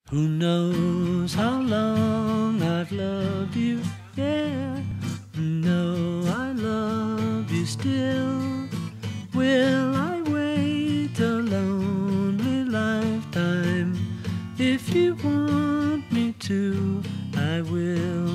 Who knows how long I've loved you, yeah. No, I love you still. Will I wait a lonely lifetime? If you want me to, I will.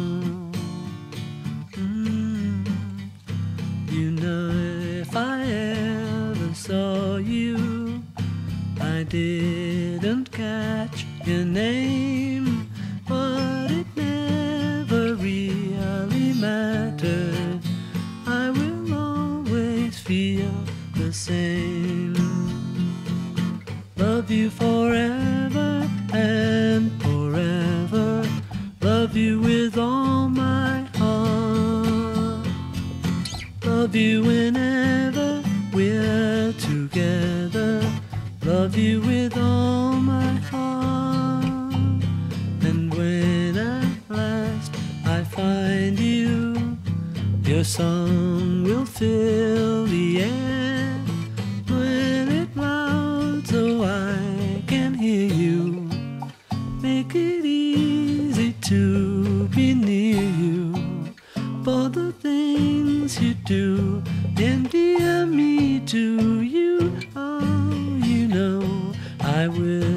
You know, if I ever saw you, I didn't catch your name, but it never really mattered. I will always feel the same. Love you forever and forever. Love you with all my heart. Love you whenever we're together. Love you with all my heart. And when at last I find you, your song will fill the air. When it loud so I can hear you, make it easy to be near you. For the things you do endear me to you. Oh, you know I will.